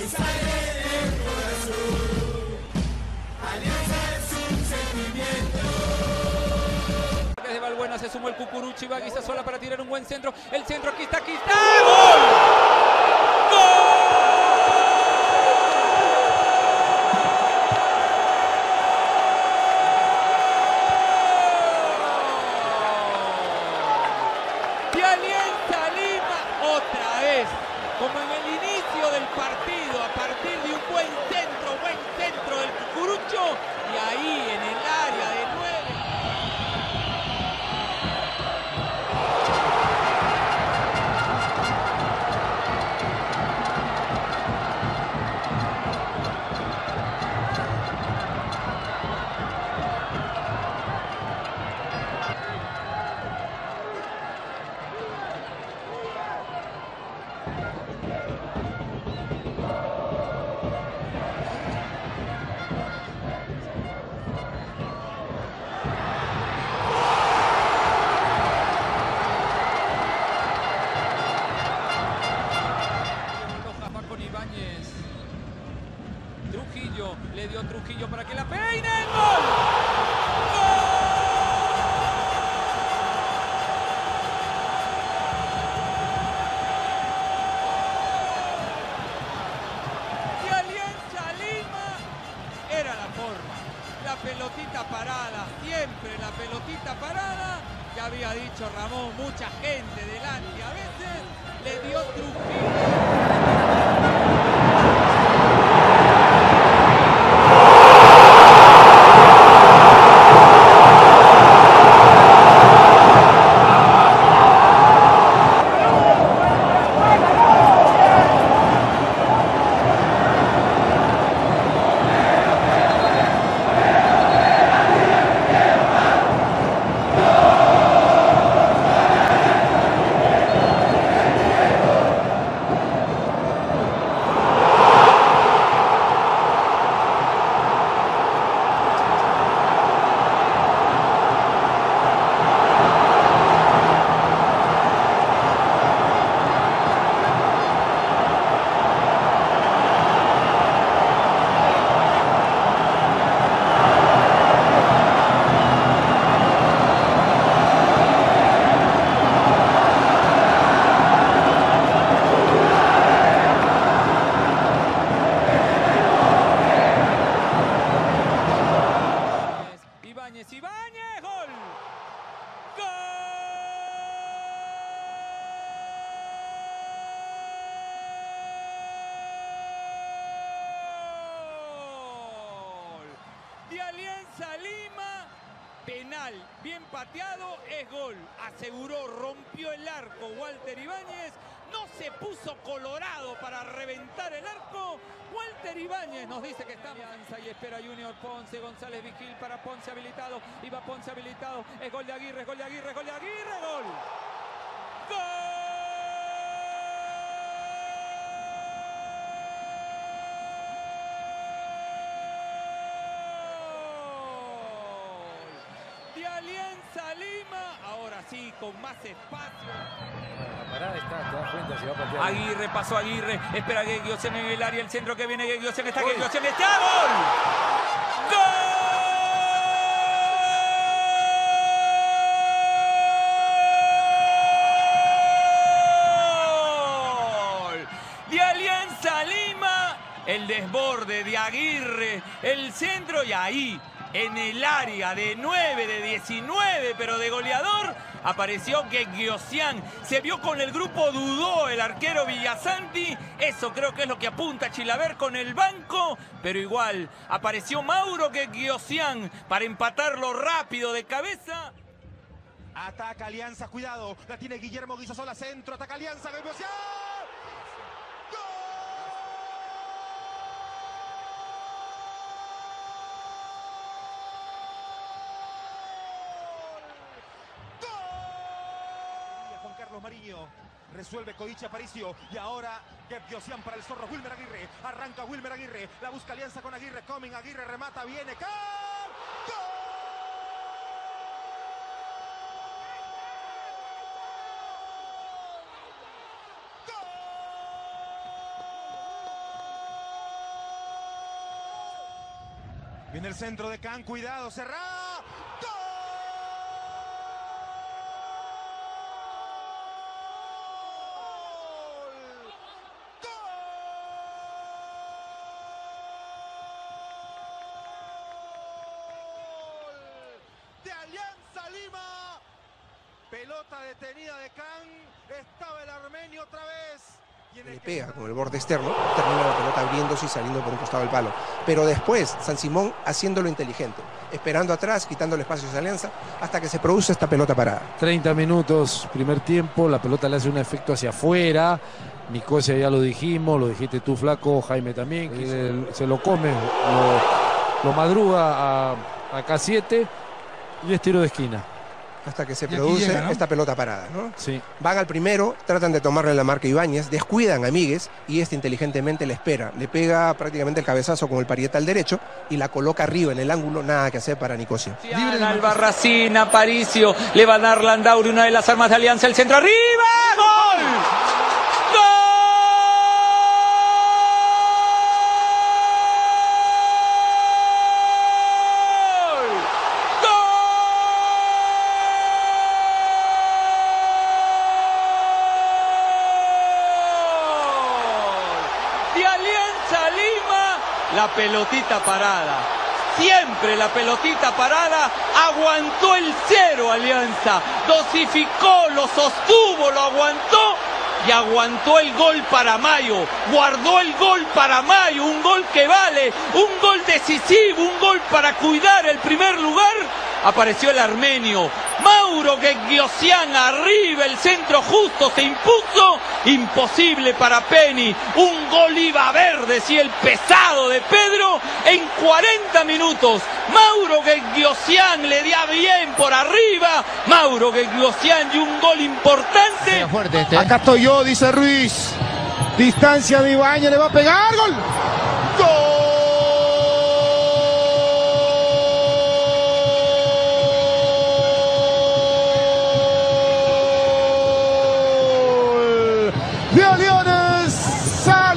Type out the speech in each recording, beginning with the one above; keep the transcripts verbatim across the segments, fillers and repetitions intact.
sale del corazón. Alianza es un sentimiento. Desde Valbuena se sumó el Cucurucho y va Guisa sola para tirar un buen centro. El centro aquí está, aquí está. ¡Gol! ¡Gol! De Alianza Lima otra vez, como en el inicio del partido, a partir de un buen centro, buen centro del Cucurucho, y ahí en el área de nueve. Trujillo, le dio Trujillo para que la peine. ¡Gol! ¡Gol! De Alianza Lima era la forma. La pelotita parada, siempre la pelotita parada. Ya había dicho Ramón, mucha gente delante a veces. Le dio Trujillo. Ibáñez, gol. ¡Gol! De Alianza Lima, penal, bien pateado, es gol. Aseguró, rompió el arco Walter Ibáñez. No se puso colorado para reventar el arco. Walter Ibáñez nos dice que está Alianza y espera Junior Ponce. González Vigil para Ponce habilitado. Iba Ponce habilitado. Es gol de Aguirre, es gol de Aguirre, es gol de Aguirre, gol. ¡Gol! De Alianza Lima, ahora sí, con más espacio. La parada está, te das cuenta si va a patear. Aguirre, pasó Aguirre, espera Gueguiosen en el área, el centro que viene Gueguiosen, está Gueguiosen, está gol. ¡Gol! De Alianza Lima, el desborde de Aguirre, el centro y ahí, en el área de nueve, de diecinueve, pero de goleador, apareció Gueguiosen. Se vio con el grupo, dudó el arquero Villasanti. Eso creo que es lo que apunta Chilaver con el banco. Pero igual, apareció Mauro Gueguiosen para empatarlo rápido de cabeza. Ataca Alianza, cuidado. La tiene Guillermo Guisasola, centro. Ataca Alianza, Gueguiosen. Carlos Mariño resuelve Codiche Aparicio y ahora Gueguiosen para el zorro Wilmer Aguirre. Arranca Wilmer Aguirre, la busca Alianza con Aguirre. Coming, Aguirre remata, viene. ¡Gol! ¡Gol! ¡Gol! Viene el centro de Can, cuidado, cerrado. ¡Gol! ¡Gol! De Alianza Lima. Pelota detenida de Can. Estaba el armenio otra vez. Le pega con el borde externo, termina la pelota abriéndose y saliendo por un costado del palo. Pero después, San Simón haciéndolo inteligente, esperando atrás, quitándole espacios a Alianza, hasta que se produce esta pelota parada. treinta minutos, primer tiempo, la pelota le hace un efecto hacia afuera. Nicosia ya lo dijimos, lo dijiste tú, Flaco, Jaime también, que se lo come, lo, lo madruga a, a K siete y es tiro de esquina. Hasta que se produce llega, ¿no? esta pelota parada, ¿no? Sí. Van al primero, tratan de tomarle la marca a Ibáñez, descuidan a Míguez y este inteligentemente le espera. Le pega prácticamente el cabezazo con el parietal derecho y la coloca arriba en el ángulo, nada que hacer para Nicosia. Libre de Albarracín, Aparicio, le va a dar Landauri, una de las armas de Alianza, el centro arriba, ¡gol! De Alianza Lima, la pelotita parada. Siempre la pelotita parada, aguantó el cero Alianza, dosificó, lo sostuvo, lo aguantó y aguantó el gol para Mayo, guardó el gol para Mayo, un gol que vale, un gol decisivo, un gol para cuidar el primer lugar. Apareció el armenio, Mauro Gueguiosian arriba, el centro justo se impuso, imposible para Penny, un gol iba a ver, decía el pesado de Pedro, en cuarenta minutos, Mauro Gueguiosian le dio bien por arriba, Mauro Gueguiosian y un gol importante. Fuerte este. Acá estoy yo, dice Ruiz, distancia de Ibáñez, le va a pegar, gol, gol. De Alianza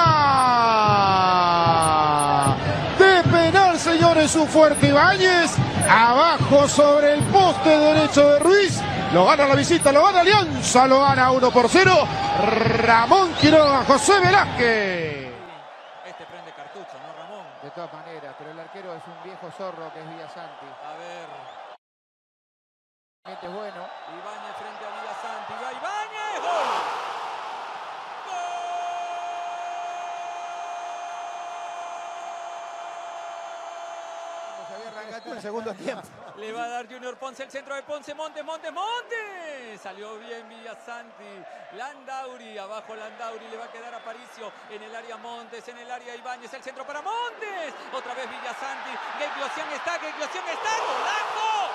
Lima. De penal, señores, un fuerte Ibáñez. Abajo sobre el poste derecho de Ruiz. Lo gana la visita, lo gana Alianza, lo gana uno por cero. Ramón Quiroga, José Velázquez. Este prende cartucho, ¿no, Ramón? De todas maneras, pero el arquero es un viejo zorro que es Villasanti. A ver. Este es bueno. Ibáñez frente a Villasanti. Va Ibáñez, gol. El segundo tiempo. Le va a dar Junior Ponce, el centro de Ponce, Montes, Montes, Montes. Salió bien Villasanti. Landauri, abajo Landauri, le va a quedar Aparicio en el área Montes, en el área Ibáñez, el centro para Montes. Otra vez Villasanti. Gueguiosian está, Gueguiosian está, golazo.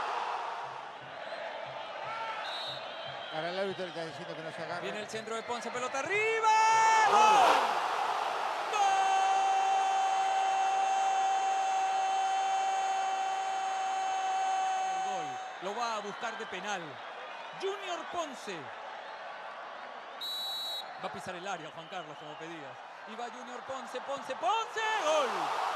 Ahora el árbitro le está diciendo que no se agarre. Viene el centro de Ponce, pelota arriba. ¡Gol! Lo va a buscar de penal. Junior Ponce. Va a pisar el área, Juan Carlos, como pedías. Y va Junior Ponce, Ponce, Ponce. ¡Gol!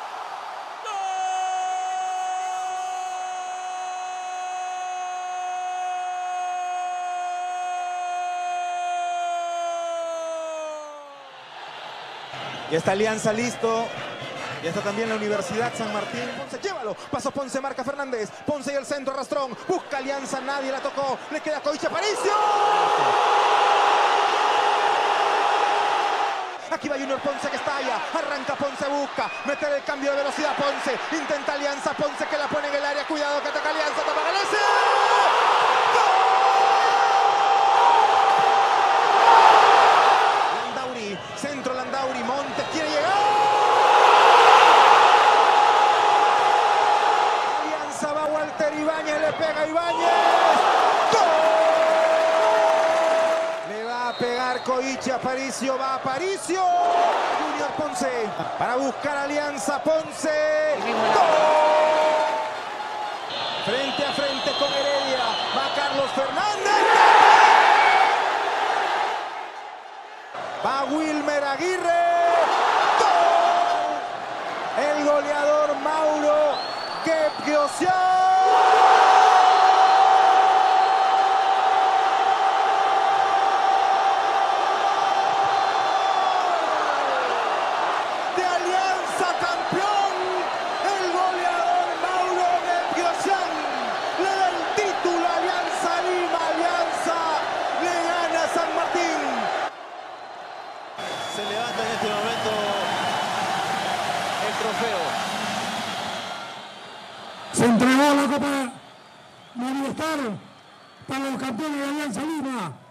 Ya está Alianza listo. Ya está también la Universidad San Martín. Ponce, llévalo. Paso Ponce, marca Fernández. Ponce y el centro, Rastrón. Busca Alianza, nadie la tocó. Le queda Coicha, Aparicio. Aquí va Junior Ponce que está allá. Arranca Ponce, busca. Meter el cambio de velocidad Ponce. Intenta Alianza, Ponce que la pone en el área. Cuidado que ataca Alianza. Tapa Galese. Landauri. Centro Landauri. Montes quiere llegar. Ibáñez le pega a Ibáñez. ¡Gol! Le va a pegar Coichi, Aparicio, va Aparicio. Junior Ponce para buscar Alianza Ponce. ¡Gol! Frente a frente con Heredia. Va Carlos Fernández. Va Wilmer Aguirre. ¡Gol! El gol goleador Mauro Gebrselassie. Se levanta en este momento el trofeo. Se entregó la Copa Movistar para los campeones de Alianza Lima.